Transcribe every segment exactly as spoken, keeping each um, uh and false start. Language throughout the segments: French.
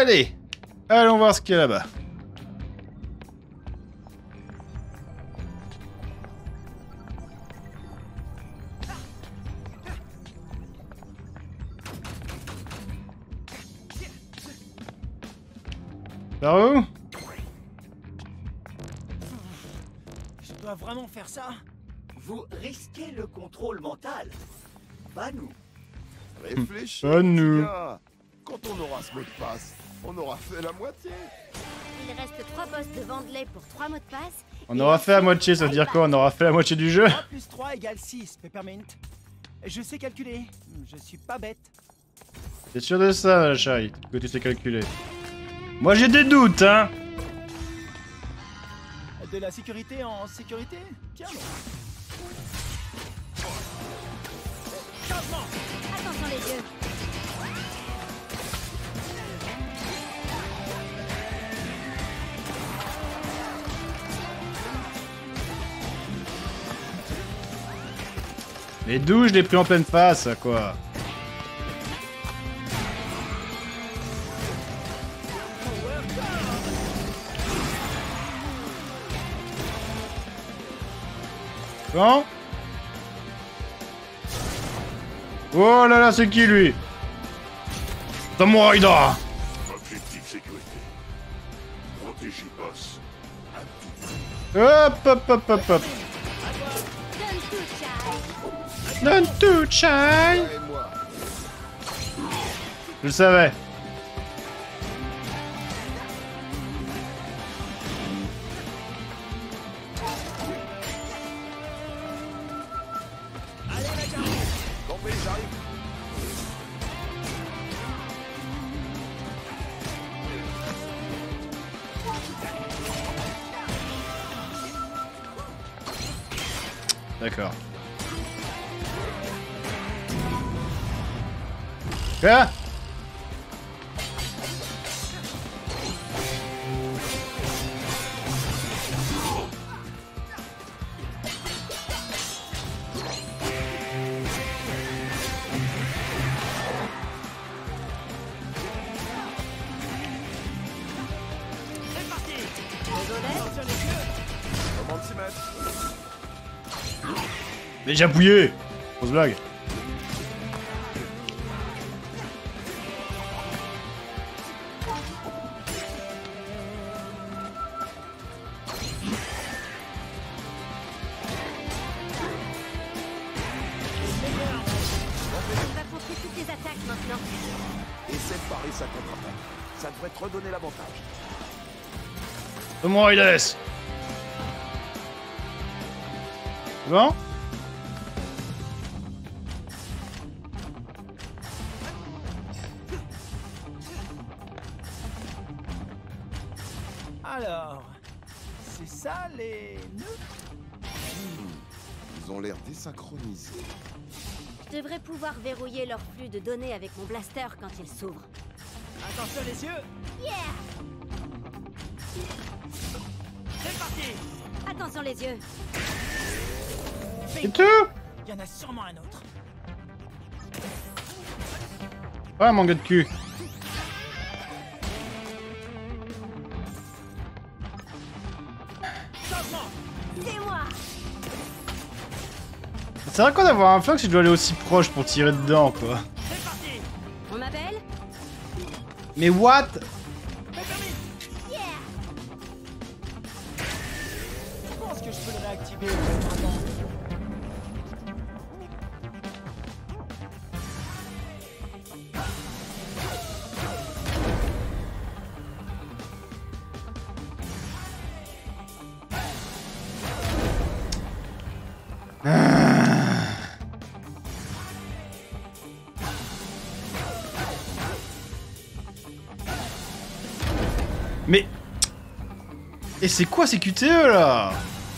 Allez, allons voir ce qu'il y a là-bas. Par où? Je dois vraiment faire ça? Vous risquez le contrôle mental. Pas nous. Réfléchis, Pas nous. petit gars. Quand on aura ce mot de passe, on aura fait la moitié. Il reste trois postes de Vandelay pour trois mots de passe. On aura fait la moitié, ça veut dire quoi? On aura fait la moitié du jeu? trois plus trois égale six, Peppermint. Je sais calculer. Je suis pas bête. T'es sûr de ça, Chai, que tu sais calculer? Moi j'ai des doutes, hein. De la sécurité en sécurité? Tiens. Changement. Attention les yeux. Les douches, je l'ai pris en pleine face, quoi. Bon. Oh là là, c'est qui lui? Samurai Raida. Objectif sécurité. Protégez boss. Hop hop hop hop hop. Donne tout, Chai. Donne tout, Chai. Et moi. Je le savais. Campé, j'arrive. D'accord. Quoi? Comment s'y mettre? Déjà bouillé. Grosse blague. On va contrer toutes les attaques maintenant. Essaie de parer sa contre-attaque. Ça devrait te redonner l'avantage. Samurai Raida. Bon. Alors, c'est ça les nœuds? Ils ont l'air désynchronisés. Je devrais pouvoir verrouiller leur flux de données avec mon blaster quand ils s'ouvrent. Attention les yeux. Yeah! C'est parti. Attention les yeux. C'est tout? Il y en a sûrement un autre. Ah, mon gars de cul. Changement. C'est moi. C'est vrai quoi d'avoir un flingue si je dois aller aussi proche pour tirer dedans, quoi. C'est parti. On m'appelle? Mais what? Yeah! Je pense que je peux le réactiver. Attends. Mais... Et c'est quoi ces Q T E là?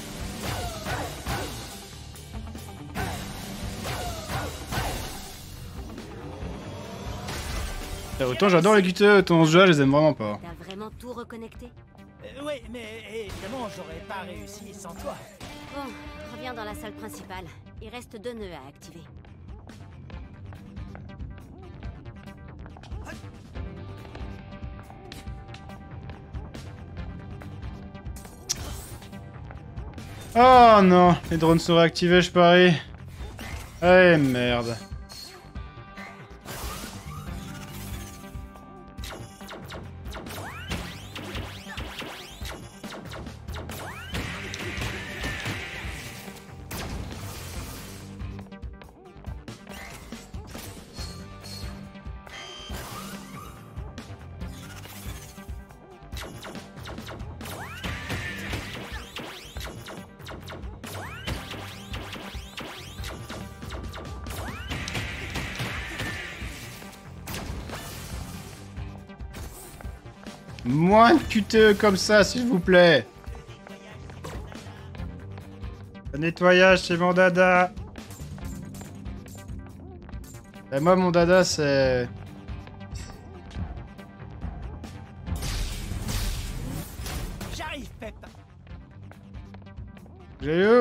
Autant j'adore les Q T E, autant ce jeu je les aime vraiment pas. T'as vraiment tout reconnecté? Euh, oui, mais évidemment, j'aurais pas réussi sans toi. Bon, reviens dans la salle principale. Il reste deux nœuds à activer. Oh non, les drones sont réactivés, je parie. Eh merde. Moins de Q T E comme ça, s'il vous plaît. Le nettoyage, c'est mon dada. Et moi, mon dada, c'est... J'arrive, Pep. J'ai eu.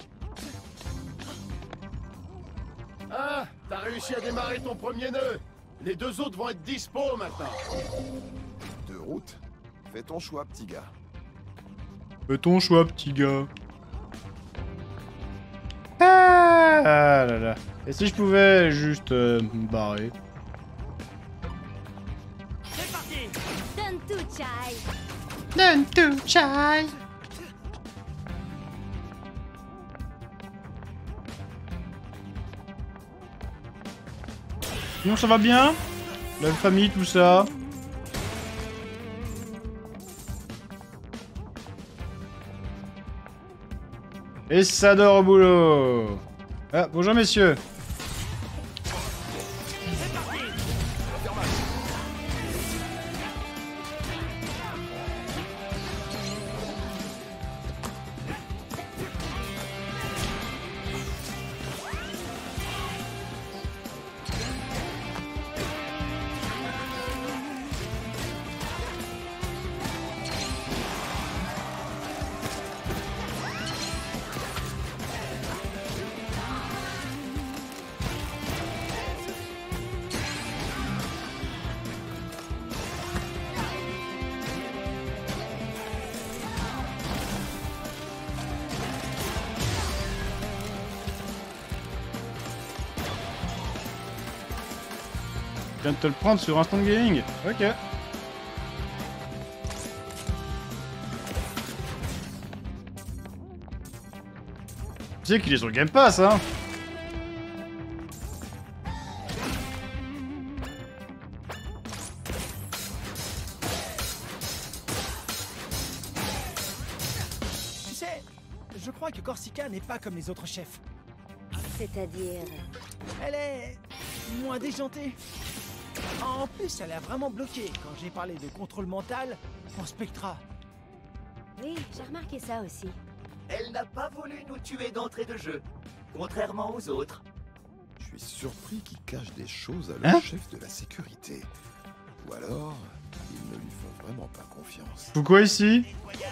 Ah, t'as réussi à démarrer ton premier nœud. Les deux autres vont être dispo maintenant. De route. Fais ton choix, petit gars. Fais ton choix, petit gars. Ah, ah là là. Et si je pouvais juste euh, me barrer? C'est parti. Donne tout, Chai. Donne tout, Chai. Non, ça va bien? La famille, tout ça? Et ça dort au boulot. Ah, bonjour messieurs. Je viens de te le prendre sur Instant Gaming. Ok. Tu sais qu'il est sur le Game Pass, hein. Tu sais, je crois que Corsica n'est pas comme les autres chefs. C'est-à-dire... Elle est moins déjantée. En plus, elle a vraiment bloqué quand j'ai parlé de contrôle mental pour Spectra. Oui, j'ai remarqué ça aussi. Elle n'a pas voulu nous tuer d'entrée de jeu, contrairement aux autres. Je suis surpris qu'il cache des choses à le Hein chef de la sécurité. Ou alors, ils ne lui font vraiment pas confiance. Pourquoi ici?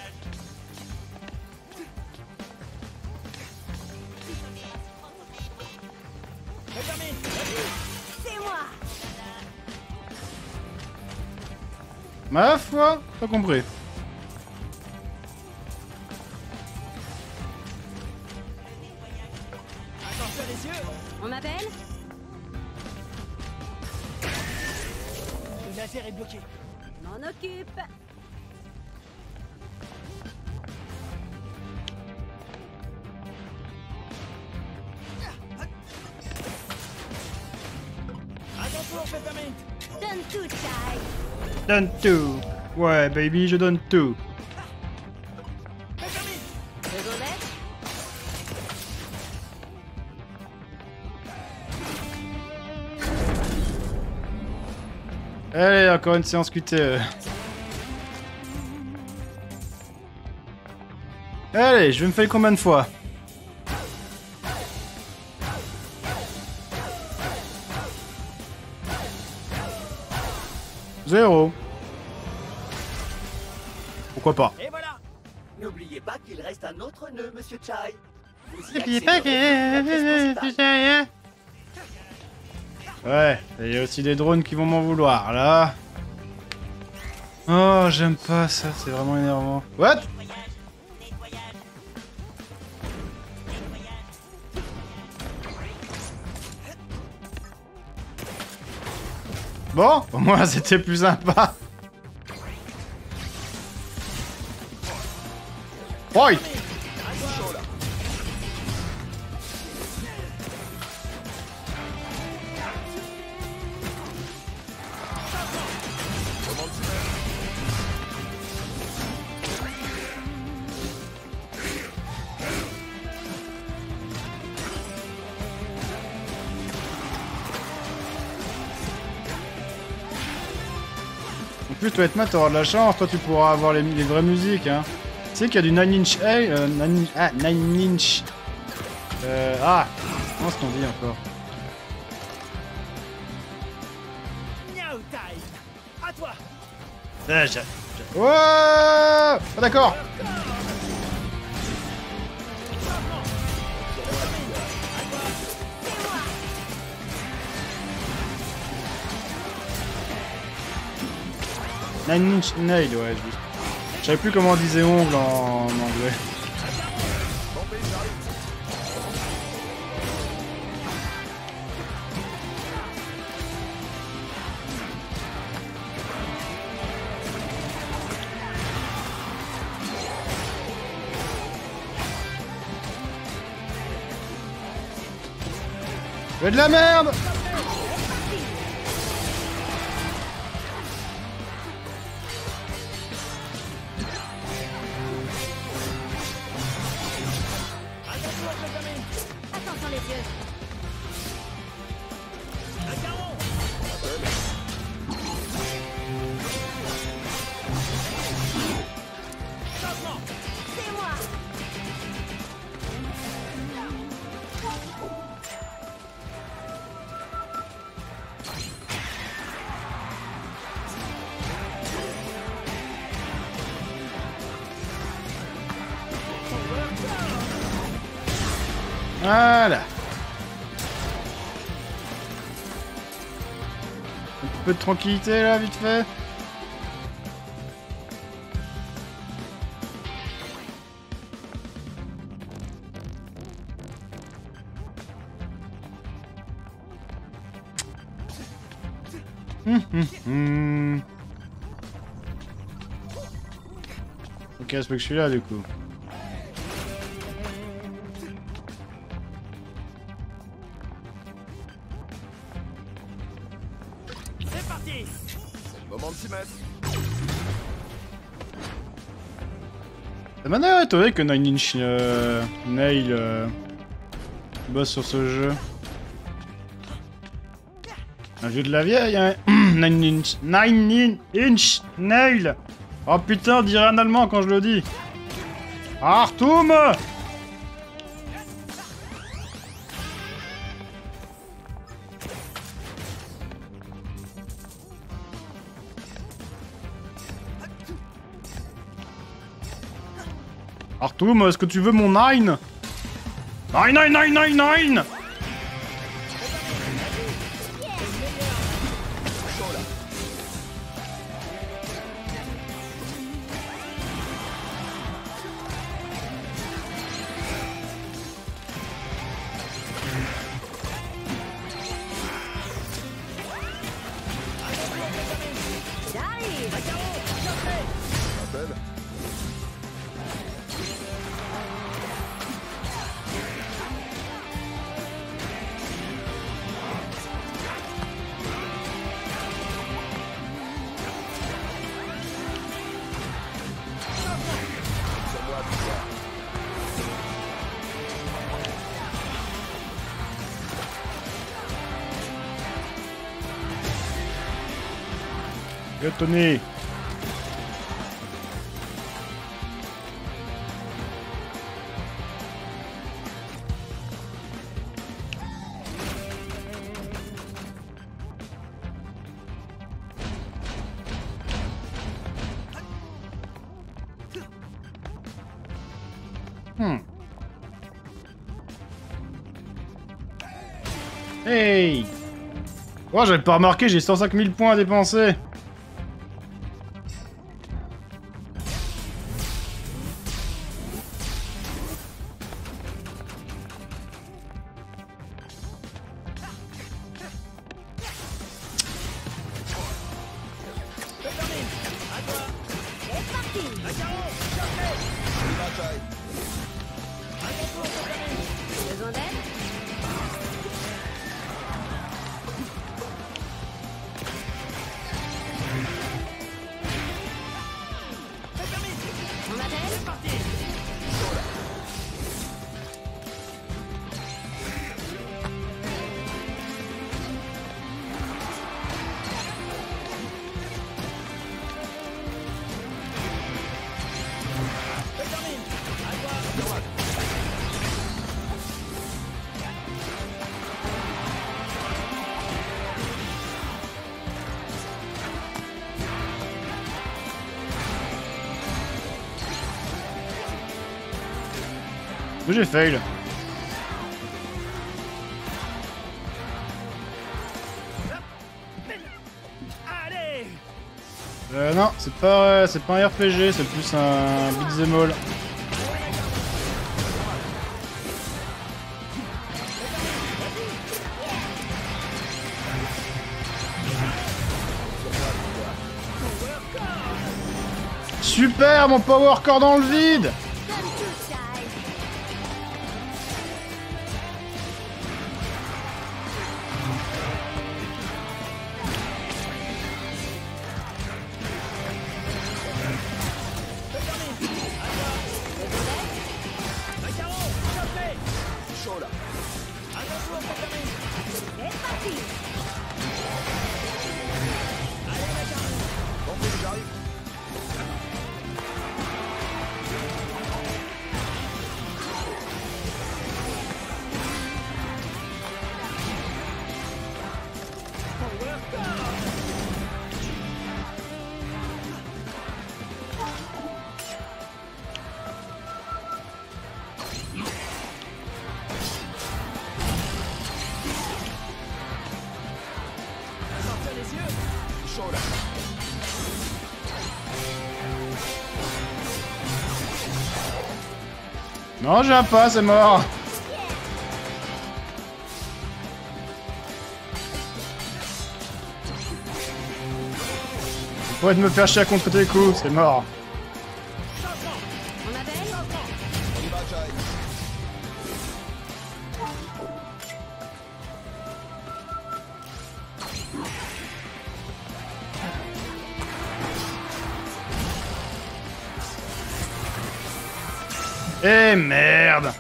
C'est moi. Ma foi, pas compris. Attention les yeux. On m'appelle? Le laser est bloqué. M'en occupe. Attention, Peppermint. Donne tout, Chai. Donne tout. Ouais, baby, je donne tout. Peppermint. Secondaire? Allez, encore une séance Q T E. Allez, je vais me faire combien de fois? Zéro. Pourquoi pas? Et voilà. N'oubliez pas qu'il reste un autre nœud, Monsieur Chai. Vous y N'oubliez pas accéderez avec la pièce principale. Ouais, il y a aussi des drones qui vont m'en vouloir, là. Oh, j'aime pas ça, c'est vraiment énervant. What? Bon, au moins c'était plus sympa. Oi! En plus, toi, Etma, t'auras de la chance, toi, tu pourras avoir les, les vraies musiques, hein. Tu sais qu'il y a du Nine Inch... Hey, euh, nine, ah, Nine Inch... Euh... Ah! Comment est-ce qu'on dit encore? Now time. À toi. Ah, j'ai... j'ai- Ouais! Ah, d'accord! Nine Inch Nail, ouais, juste. Je savais plus comment on disait ongle en, en anglais. Fais de la merde! Attention les yeux. C'est moi. Voilà. Un peu de tranquillité là, vite fait. Hum, hum, hum. Ok, c'est pas que je suis là du coup. C'est parti. C'est le moment de s'y mettre. Ça m'a l'air étonné que Nine Inch euh, Nail euh, bosse sur ce jeu. Un vieux de la vieille, hein. Nine Inch... Nine Inch Nail. Oh putain, on dirait un allemand quand je le dis. Artum. Artum, est-ce que tu veux mon nine? Nine, nine, nine, nine, nine. J'arrive. Rappel. C'est moi, victoire. Yo Tony. Hmm. Hey. Oh, j'avais pas remarqué, j'ai cent cinq mille points à dépenser. Mais j'ai fail. Allez! Euh, non, c'est pas, c'est pas un R P G, c'est plus un beat'em all. Super, mon power core dans le vide! Non, j'ai un pas, c'est mort. Faut de me faire chier à contre tes coups, c'est mort. Eh merde!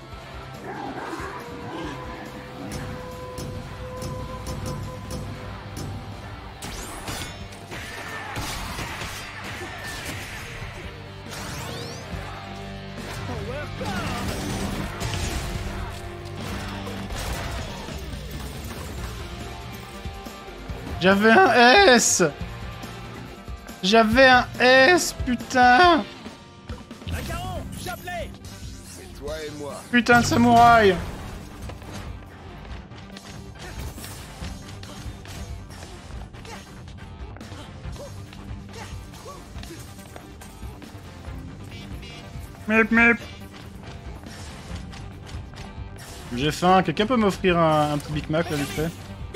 J'avais un S! J'avais un S, putain! Toi et moi. Putain de samouraï! Mip mip! J'ai faim, quelqu'un peut m'offrir un, un petit Big Mac là vite fait?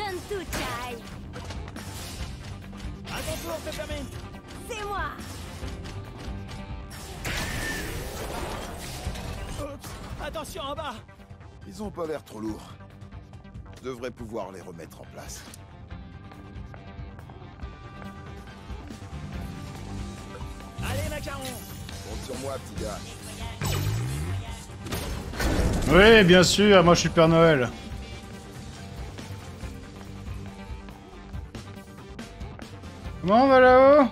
C'est moi. Attention en bas! Ils ont pas l'air trop lourds. Je devrais pouvoir les remettre en place. Allez, macaron! Compte sur moi, petit gars. Oui, bien sûr, moi je suis Père Noël. Comment on va là-haut?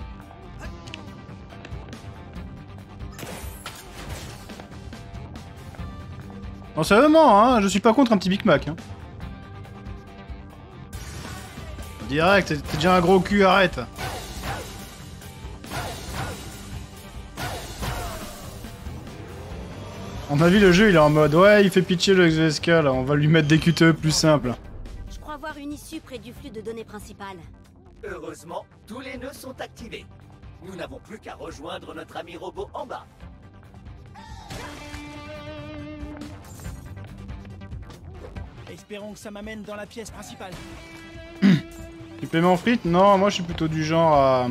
Non, sérieusement, hein, je suis pas contre un petit Big Mac. Hein. Direct, t'es déjà un gros cul, arrête. À mon avis, le jeu il est en mode ouais, il fait pitié le X V S K là, on va lui mettre des Q T E plus simples. Je crois voir une issue près du flux de données principal. Heureusement, tous les nœuds sont activés. Nous n'avons plus qu'à rejoindre notre ami robot en bas. Espérons que ça m'amène dans la pièce principale. Tu paiement frites? Non, moi je suis plutôt du genre à...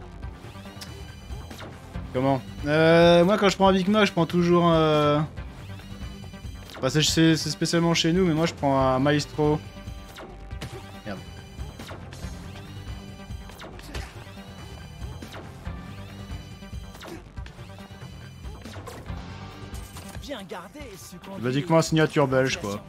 Comment? Euh, moi quand je prends un Big Mac, je prends toujours... Euh... Bah, c'est c'est spécialement chez nous, mais moi je prends un Maestro. Merde. Bien gardé, ce qu'on dit. Basiquement signature belge quoi.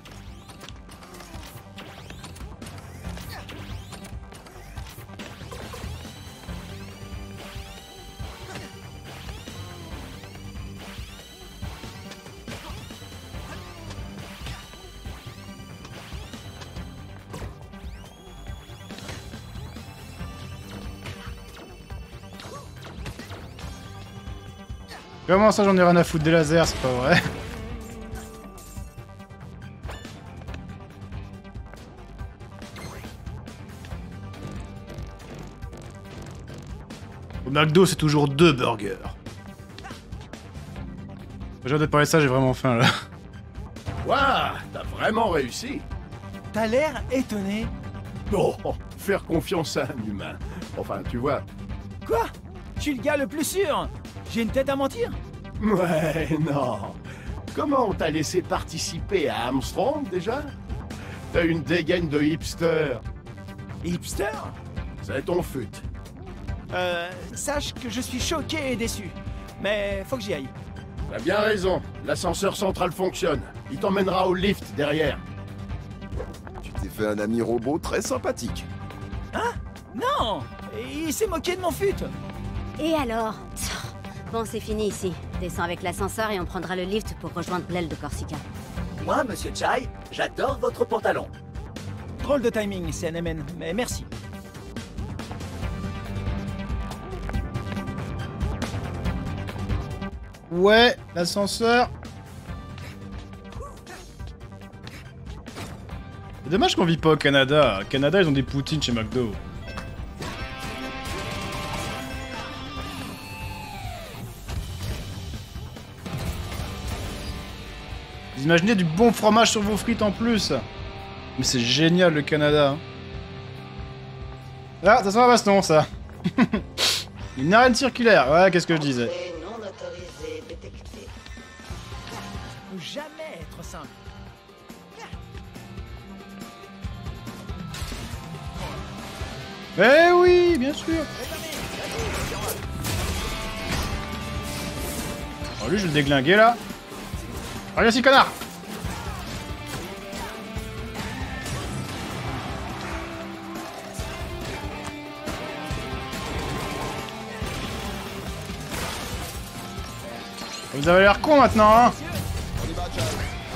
Comment ça j'en ai rien à foutre des lasers, c'est pas vrai? Au McDo, c'est toujours deux burgers. J'ai hâte de parler de ça, j'ai vraiment faim là. Waouh, t'as vraiment réussi. T'as l'air étonné. Oh, faire confiance à un humain. Enfin, tu vois. Quoi? Je suis le gars le plus sûr. J'ai une tête à mentir? Ouais, non. Comment on t'a laissé participer à Armstrong, déjà? T'as une dégaine de hipster. Hipster? C'est ton fut. Euh, sache que je suis choqué et déçu. Mais faut que j'y aille. T'as bien raison. L'ascenseur central fonctionne. Il t'emmènera au lift derrière. Tu t'es fait un ami robot très sympathique. Non! Il s'est moqué de mon fut. Et alors? Bon, c'est fini ici. Descends avec l'ascenseur et on prendra le lift pour rejoindre l'aile de Corsica. Moi, Monsieur Chai, j'adore votre pantalon. Drôle de timing, C N M N, mais merci. Ouais, l'ascenseur. C'est dommage qu'on vit pas au Canada. Au Canada, ils ont des poutines chez McDo. Vous imaginez du bon fromage sur vos frites en plus. Mais c'est génial le Canada. Ah, ça sent la baston ça. Une arène circulaire, ouais, qu'est-ce que je disais. Non autorisé détecté. Ça peut jamais être simple. Eh oui, bien sûr. Oh, lui, je vais le déglinguer là. Allez, ici, connard. Vous avez l'air con maintenant, hein. On y va, Chad.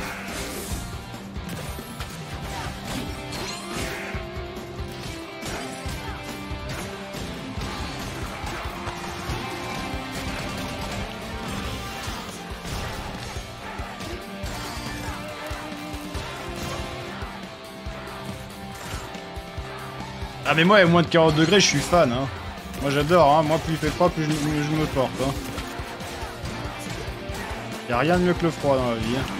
Ah mais moi, à moins de quarante degrés, je suis fan, hein. Moi j'adore, hein. Moi, plus il fait froid, plus je, mieux je me porte, hein. Y'a rien de mieux que le froid dans la vie, hein.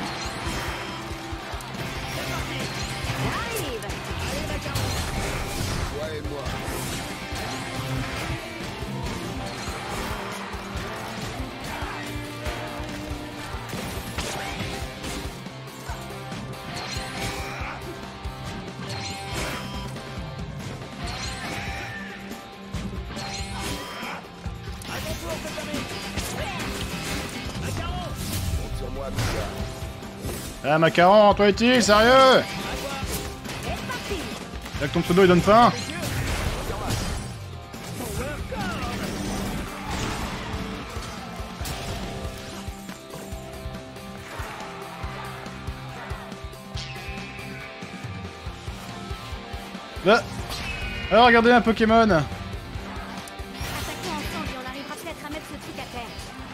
Toi et moi. Compte sur moi, Pika. Ah, Macaron, toi est-il, sérieux? Là que ton pseudo il donne faim? Là. Alors regardez un Pokémon. Attaquons ensemble et on arrivera peut-être à mettre ce truc à terre.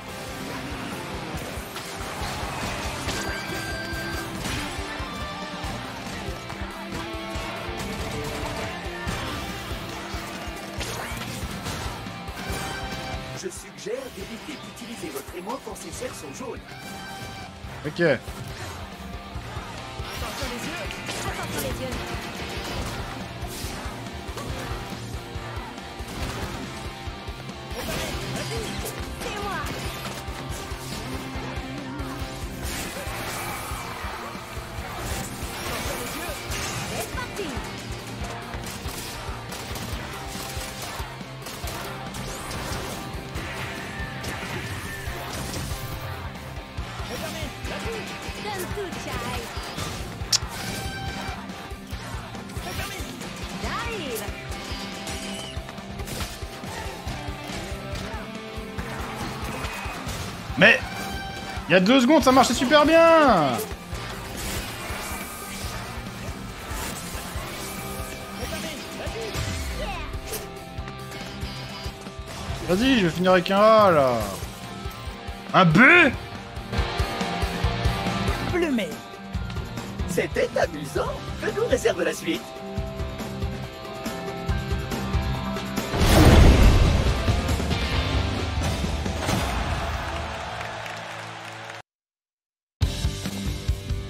Je suggère d'éviter d'utiliser votre aimant quand ces cerfs sont jaunes. Ok. Attention les yeux. C'est moi. C'est parti. Donne tout, Chai. J'arrive. Mais il y a deux secondes, ça marchait super bien. Vas-y, je vais finir avec un A là. Un B? Plumé. C'était amusant. Que nous réserve la suite?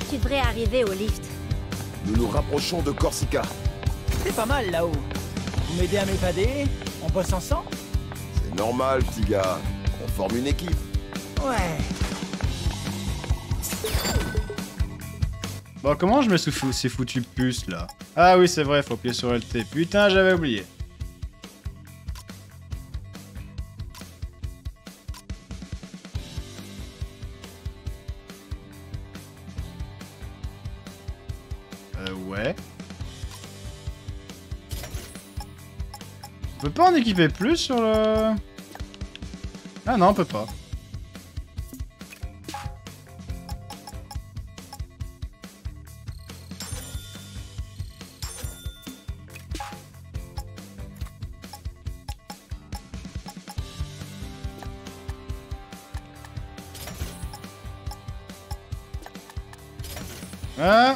Tu devrais arriver au lift. Nous nous rapprochons de Corsica. C'est pas mal là-haut. Vous m'aidez à m'évader? On bosse ensemble? C'est normal, petit gars. On forme une équipe. Ouais. Bon, comment je mets sous fou ces foutues puces là? Ah oui, c'est vrai, faut appuyer sur L T. Putain, j'avais oublié. Euh, ouais. On peut pas en équiper plus sur le... Ah non, on peut pas. Ah.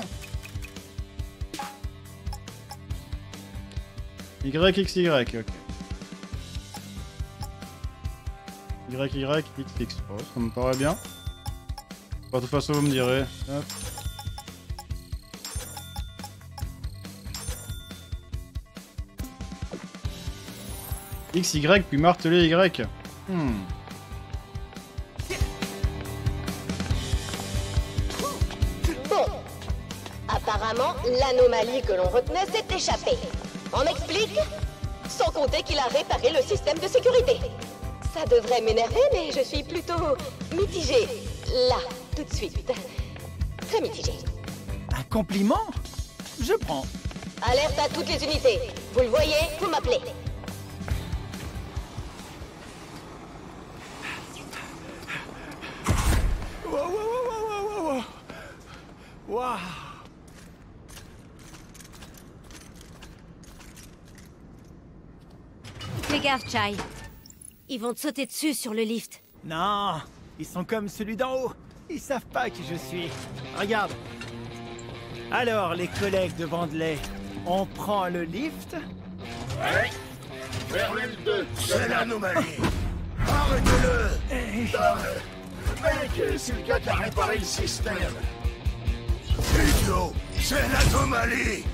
Y, X, Y, ok. Y, Y, X, X. Oh, ça me paraît bien. De toute façon, vous me direz. Hop. X, Y, puis marteler Y. Hmm. Bon. Apparemment, l'anomalie que l'on retenait s'est échappée. On m'explique? Sans compter qu'il a réparé le système de sécurité. Ça devrait m'énerver, mais je suis plutôt mitigée. Là, tout de suite. Très mitigée. Un compliment? Je prends. Alerte à toutes les unités. Vous le voyez, vous m'appelez. Wow, wow, wow, wow, wow, wow. Wow. Fais gaffe, Chai. Ils vont te sauter dessus sur le lift. Non, ils sont comme celui d'en haut. Ils savent pas qui je suis. Regarde. Alors, les collègues de Vandelay, on prend le lift? Ouais. Vers l'aile deux. C'est l'anomalie. Arrêtez-le. Mec, c'est le gars qui a réparé le système. Idiot, c'est l'anomalie.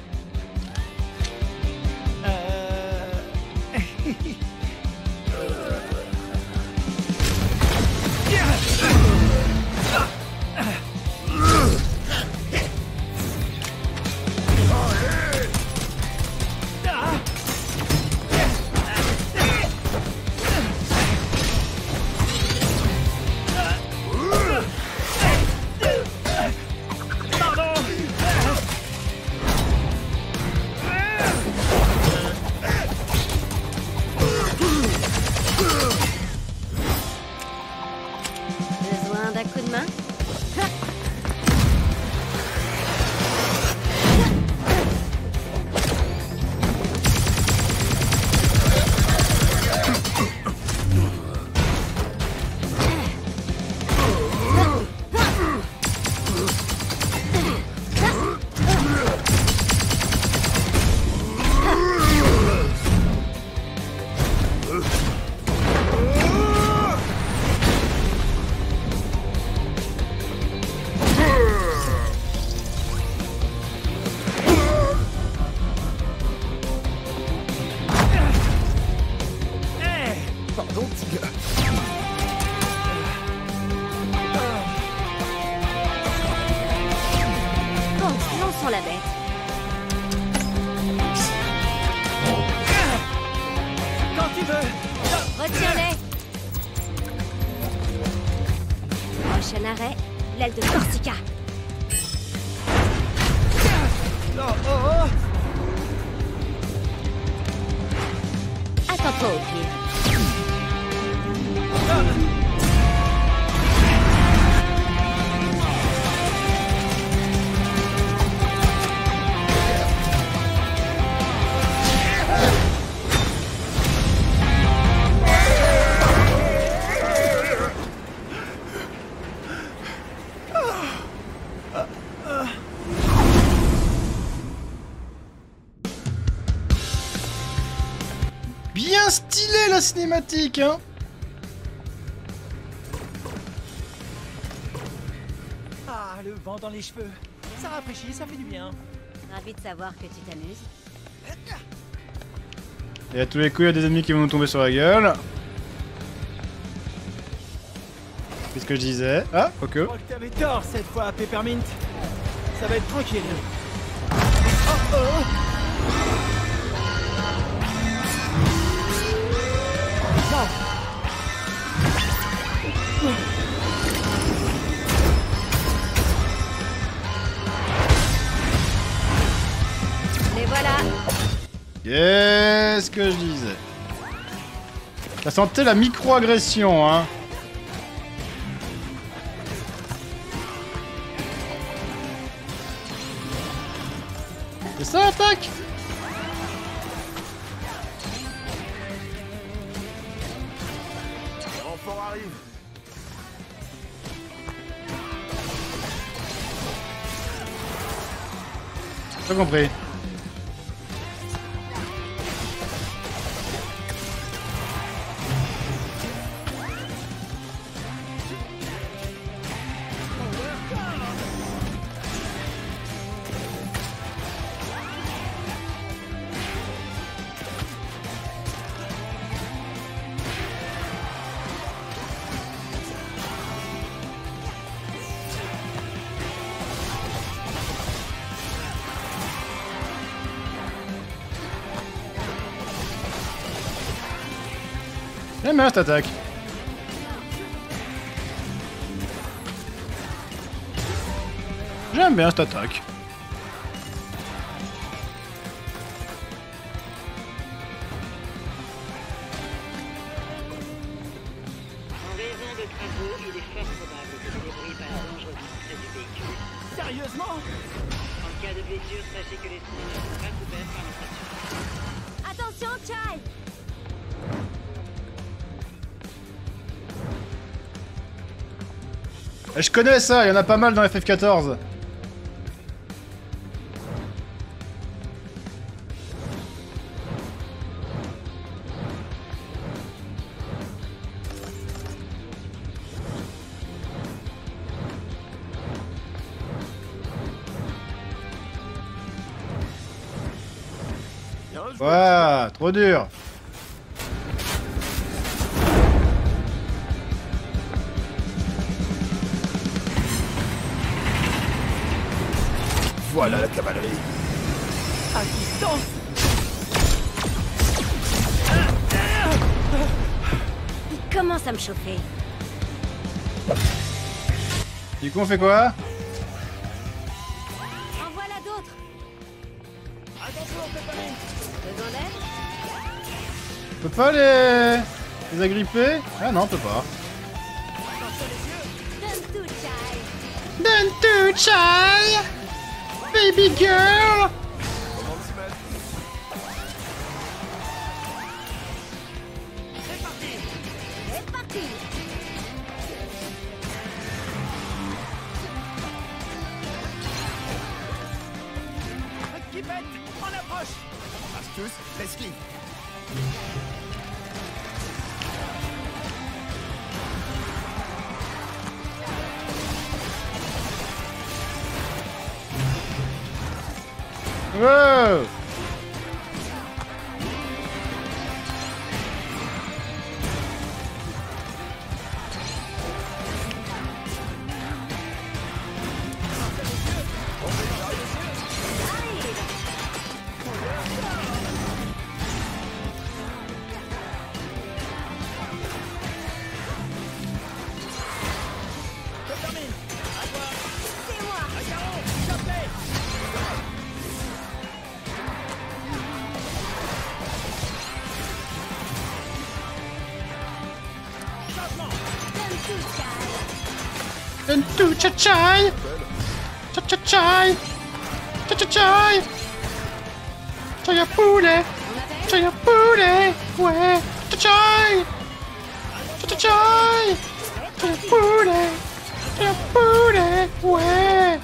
Euh... Besoin d'un coup de main? Pardon, petit gars. Bon, lançons la bête. Quand tu veux. Retiens-les. Prochain arrêt, l'aile de Corsica. Oh, oh, oh. Attends-toi au pire. Bien stylé la cinématique, hein. Ah, Ah, le vent dans les cheveux. Ça rafraîchit, ça fait du bien. Ravi de savoir que tu t'amuses. Et à tous les coups, il y a des ennemis qui vont nous tomber sur la gueule. C'est ce que je disais. Ah, ok. Je crois que t'avais tort cette fois, Peppermint. Ça va être tranquille. Oh oh. Non. Les voilà. Qu'est-ce que je disais? Ça sentait la micro-agression, hein. C'est ça, attaque? Renfort arrive. J'ai pas compris. J'aime bien cette attaque. J'aime bien cette attaque. En raison de travaux, il est fort probable que le débris passe dangereusement près du véhicule. Sérieusement? En cas de blessure, sachez que les soins ne sont pas couverts par notre assurance. Attention, Chai! Je connais ça, il y en a pas mal dans F F quatorze. Ouah, trop dur. Voilà la cavalerie. À distance. Il commence à me chauffer. Du coup, on fait quoi? En voilà d'autres. Attention, Peppermint. Besoin d'aide? On peut pas les... les agripper? Ah non, on peut pas. Donne tout, Chai. Donne tout, Chai! Baby girl! Comment se mettre? C'est parti. C'est parti. Qui pète. En approche. Astuce, l'esquive. Wow! Peppermint. À toi. C'est moi. À Garo. Chopé. Changement. Donne tout, Chai. Donne tout, Chai! Chai! Chai! Chai! Chai! Chai à poulet! On appelle? Chai à poulet! Ouais! Chai! Chai! Chai! Chai à poulet! Chai à poulet! Ouais!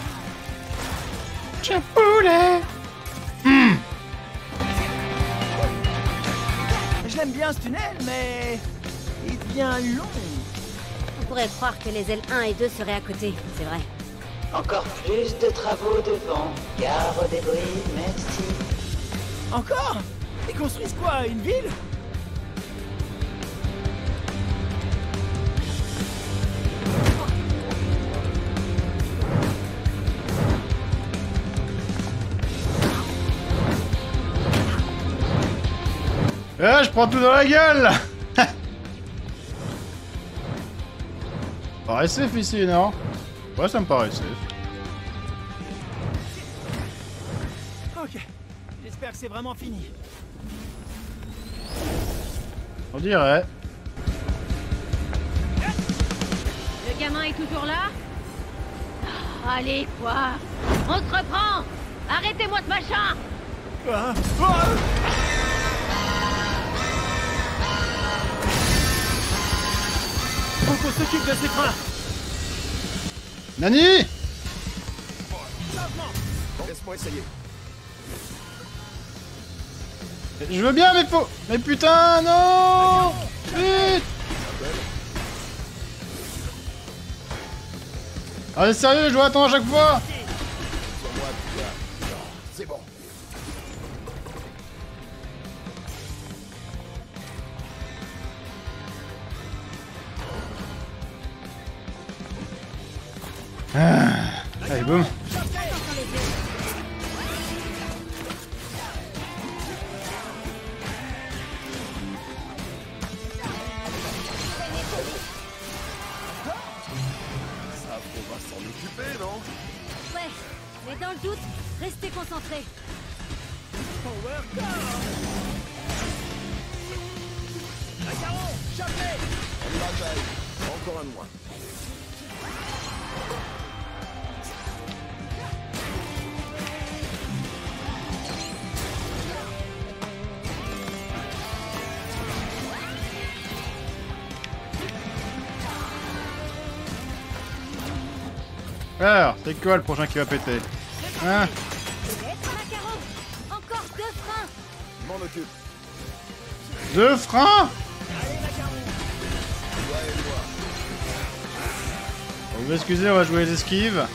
Chai à poulet! Hmm. aime bien ce tunnel, mais il devient long. On pourrait croire que les ailes un et deux seraient à côté, c'est vrai. Encore plus de travaux devant. Gare aux débris, merci. Encore? Ils construisent quoi? Une ville? Eh, je prends tout dans la gueule. Paraît safe ici, non? Ouais, ça me paraît safe. Ok, j'espère que c'est vraiment fini. On dirait. Le gamin est toujours là? Oh, allez, quoi? On se reprend! Arrêtez-moi ce machin! Ah, ah Faut qu'on s'occupe de ces trains! Nani! Laisse-moi essayer. Je veux bien, mais faut... Mais putain, non! Vite! Allez, sérieux, je dois attendre à chaque fois! C'est bon. Ah. Allez, boum. Ça, on va s'en occuper, non? Ouais, mais dans le doute, restez concentrés. Power Car! Macaron, chapelet! On y va, Jai. Encore un de moins. Alors, c'est quoi le prochain qui va péter? Hein? Être macaron. Encore deux freins. Je m'en occupe. Deux freins? Toi et moi. Vous m'excusez, on va jouer les esquives.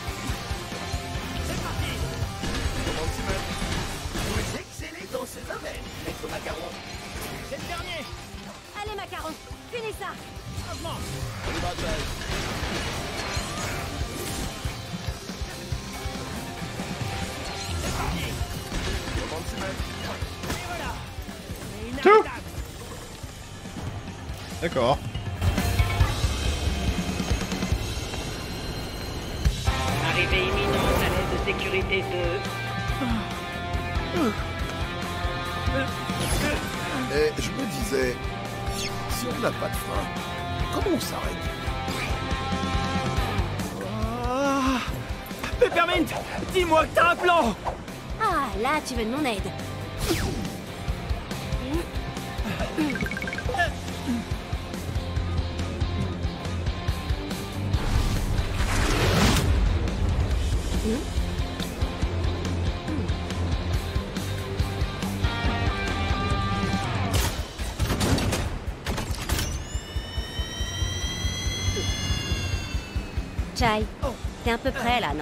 Comment t'y mettre? Vous excellez dans ce domaine, maître Macaron. C'est le dernier! Allez, macaron, finis ça. Changement! On y va, Jai. Comment t'y mettre? Et voilà! Et Tout. inarrêtable. D'accord. Arrivée imminente à l'aide de sécurité deux. Et je me disais, si on n'a pas de frein, comment on s'arrête? Ah, Peppermint, dis-moi que t'as un plan! Ah, là, tu veux de mon aide. Chai, t'es à peu près là, non?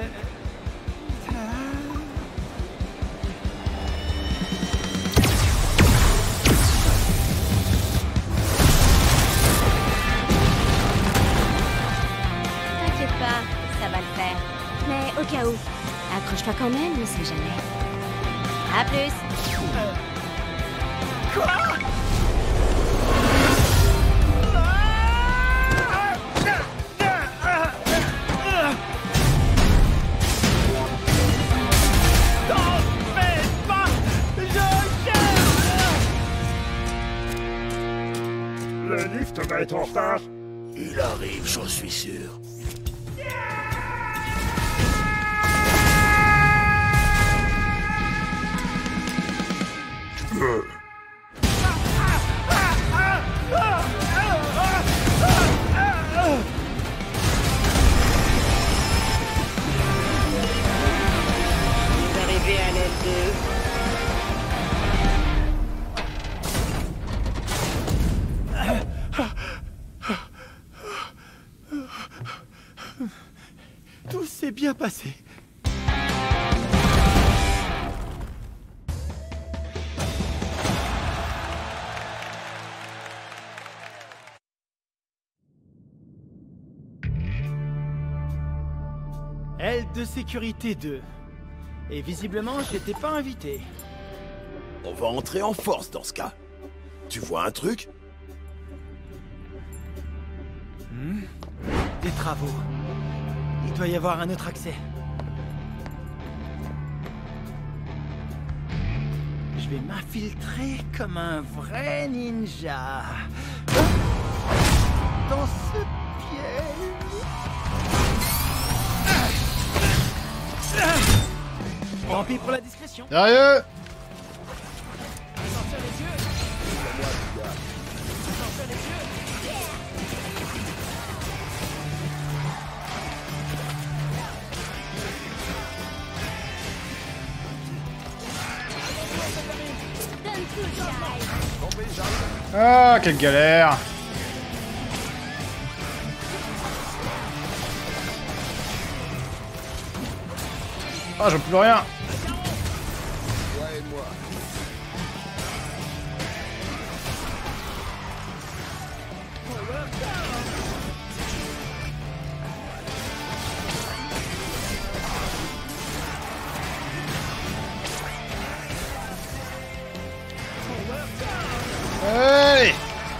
T'inquiète pas, ça va le faire. Mais au cas où, accroche-toi quand même, on sait jamais. À plus! Quoi? T'en fais pas! Je cherche! Le lift va être en retard. Il arrive, j'en suis sûr. Vous arrivez à l'aide de... bien passé. Aile de sécurité deux. Et visiblement, je n'étais pas invité. On va entrer en force dans ce cas. Tu vois un truc? Hmm. Des travaux. Il doit y avoir un autre accès. Je vais m'infiltrer comme un vrai ninja. Dans ce piège. Tant pis pour la discrétion. Sérieux? Attention les yeux. Attention les yeux. Ah, quelle galère! Ah, j'en peux plus rien! Toi et moi. Hey!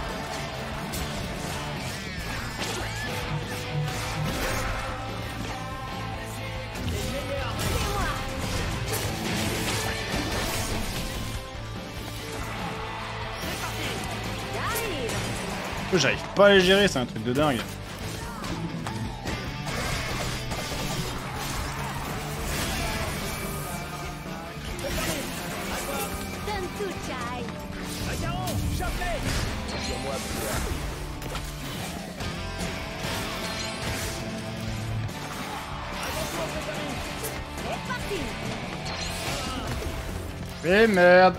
J'arrive pas à les gérer, c'est un truc de dingue. Eh merde!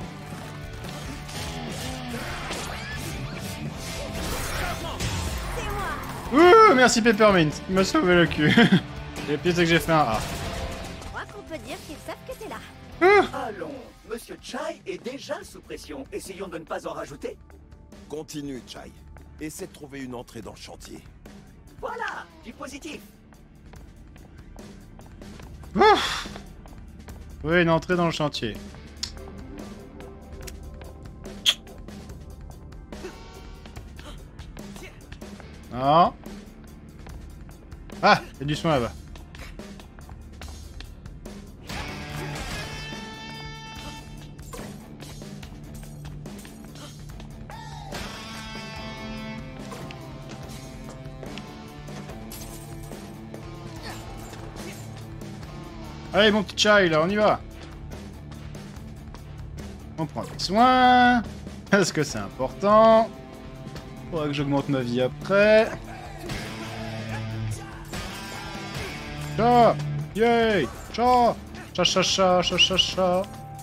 Ouh, merci Peppermint, il m'a sauvé le cul. Et puis c'est que j'ai fait un A. Je crois qu'on peut dire qu'ils savent que t'es là. Ah. Allons, Monsieur Chai est déjà sous pression. Essayons de ne pas en rajouter. Continue, Chai. Essaie de trouver une entrée dans le chantier. Voilà, du positif. Ouf. Oui, une entrée dans le chantier. Non. Ah, il y a du soin là-bas. Allez mon petit Chai là, on y va. On prend des soins. Parce que c'est important. Faudra que j'augmente ma vie après. Cha! Yay! Cha! Cha cha cha cha cha cha.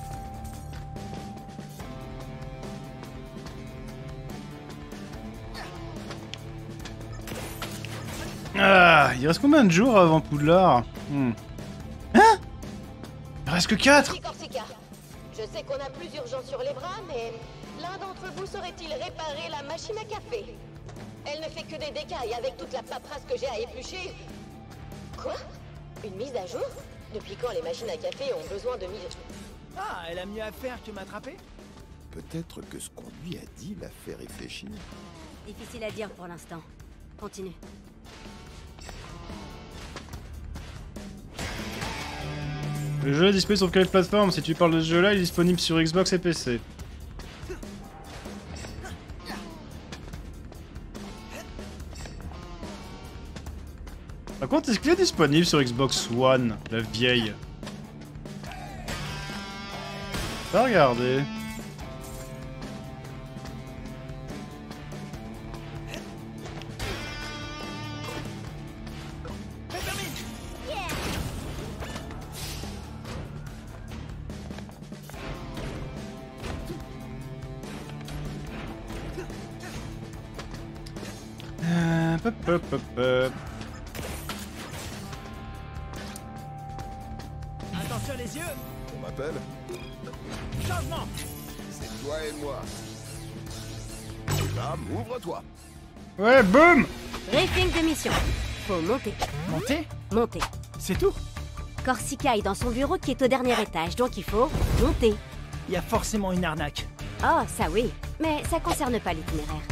Ah, il reste combien de jours avant Poudlard? hmm. Hein? Il reste que quatre. Petit Corsica, je sais qu'on a plus urgent sur les bras, mais l'un d'entre vous saurait-il réparer la machine à café? Elle ne fait que des dégâts et avec toute la paperasse que j'ai à éplucher... Quoi? Une mise à jour? Depuis quand les machines à café ont besoin de mise à jour? Ah, elle a mieux à faire que m'attraper? Peut-être que ce qu'on lui a dit l'a fait réfléchir. Difficile à dire pour l'instant. Continue. Le jeu est disponible sur quelle plateforme? Si tu parles de ce jeu là, il est disponible sur Xbox et P C. Par contre, est-ce qu'il est disponible sur Xbox One, la vieille? Pas regarder. Euh, pop, pop, pop, pop. C'est toi et moi. Bam, ouvre-toi. Ouais, boum! Briefing de mission. Faut monter. Monter? Monter. C'est tout? Corsica est dans son bureau qui est au dernier étage, donc il faut monter. Il y a forcément une arnaque. Oh, ça oui. Mais ça concerne pas l'itinéraire.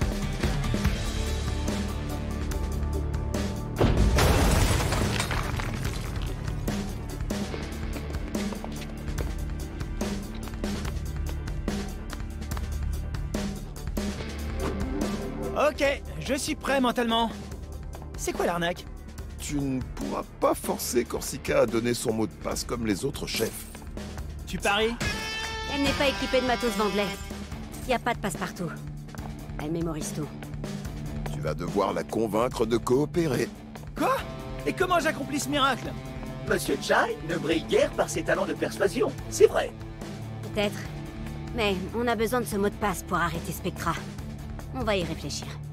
Ok, je suis prêt mentalement. C'est quoi l'arnaque? Tu ne pourras pas forcer Corsica à donner son mot de passe comme les autres chefs. Tu paries? Elle n'est pas équipée de matos Vendley. Y a pas de passe-partout. Elle mémorise tout. Tu vas devoir la convaincre de coopérer. Quoi? Et comment j'accomplis ce miracle? Monsieur Chai ne brille guère par ses talents de persuasion, c'est vrai. Peut-être. Mais on a besoin de ce mot de passe pour arrêter Spectra. On va y réfléchir.